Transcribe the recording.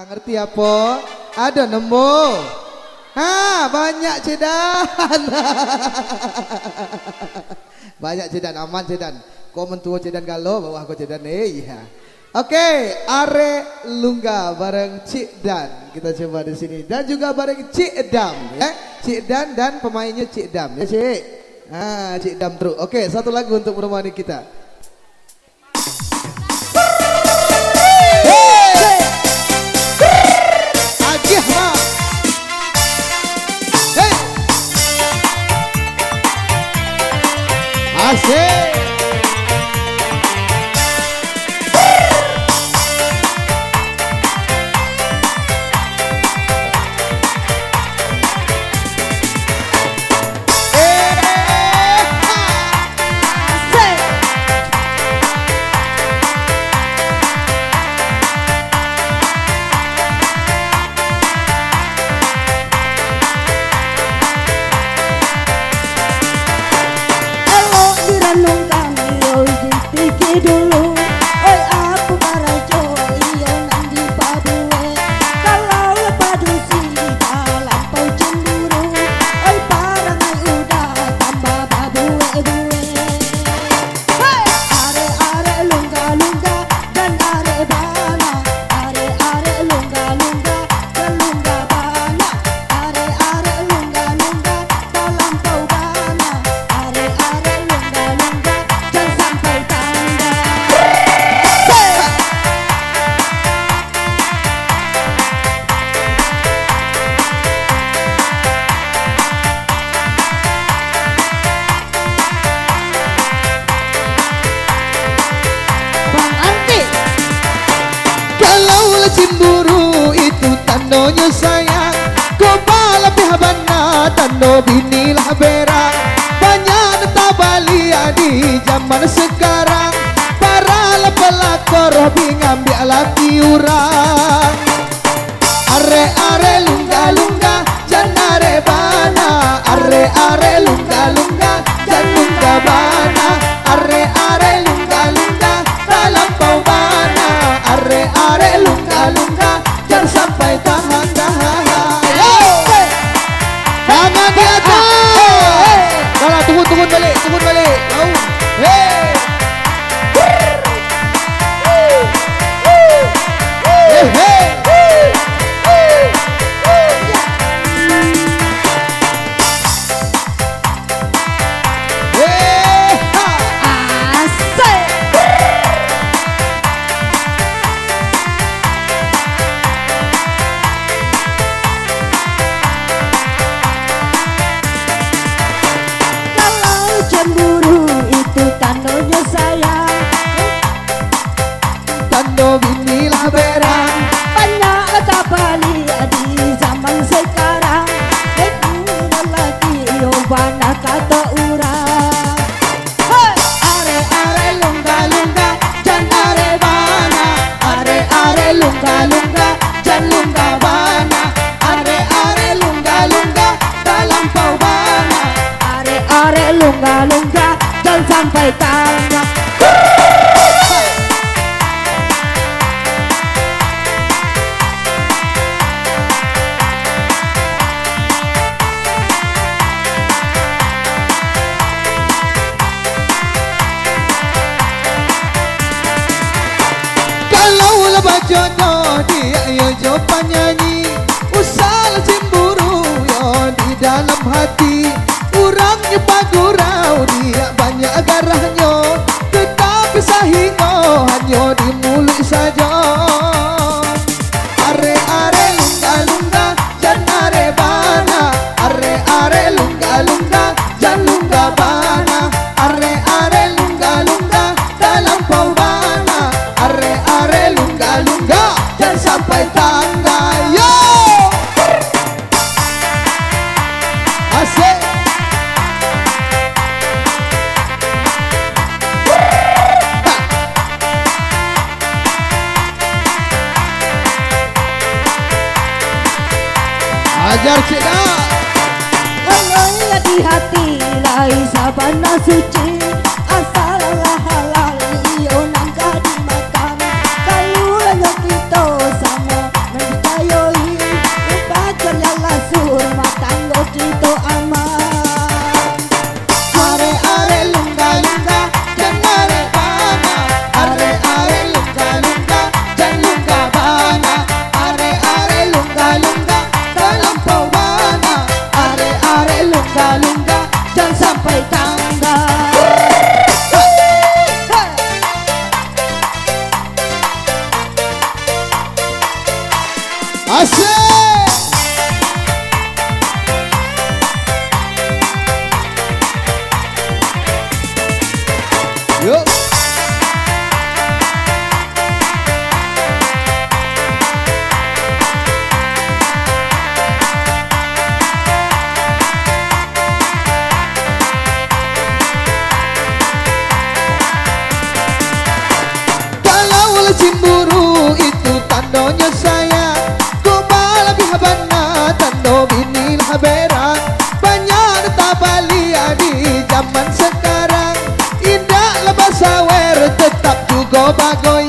ngerti apa? Ada nemu. Banyak cedan. Banyak cedan, aman cedan. Kau mentua cedan galau, bawah aku cedan. Iya. Oke, Are Lungga bareng Cik Dan. Kita coba di sini dan juga bareng Cik Dam ya. Cik Dan dan pemainnya Cik Dam ya, Cik. Cik Dam truk. Oke, satu lagu untuk menemani kita. Agih, Mak. Hey. Asik. Dulu, oi aku marajo iyo nang di Papue. Kalau padu sini dalam pau cemburu, oi parangai udah tambah babue gue. Hey! Are lungga lungga dan are bana, are lungga lungga dan lungga bana, are lungga lungga dalam pau bana, are lungga lungga dan sampai tangga. Bang Anti, kalau cemburu itu tandanya sayang, kau bala pihabana tando binilah berak. Banyak tabaliya di zaman sekarang, para pelakor ngambil laki orang. Are lungga lungga janare bana, are lungga lungga jan lungga bana, are lungga lungga dalam pau bana, are lungga lungga jan sampai tahan tahan. Tangan di atas. Kalau turun balik, turun balik. Hey. cemburu itu tandanya sayang, tando binilah berang. banyak kapali di zaman sekarang. Lelaki yo banyak kata urang. Are lungga lungga jan are bana, are lungga lungga jan lungga bana, are lungga lungga dalam pau bana, are lungga lungga dan sampai tanah. Jodoh dia yo jo penyanyi, usal cemburu yo di dalam hati. Urangnya pagurau dia banyak garahnya, tetapi sahingo hanya di mulut saja. Are lungga lungga jan are bana, are lungga lungga jan lungga bana, are lungga lungga dalam pau bana, are lungga lungga dan sampai tangga yo. Asik. Ajar Cik Dah. Kalau di hati lai sabana suci, asal halal iyo nangka dimakan. Kalau kita sama Asik. Yuk. Kalau cemburu itu tandanya saya, ku malah bihabana tando bini habera. Banyak tabalia di zaman sekarang, indah lebah sawer tetap juga bagoy.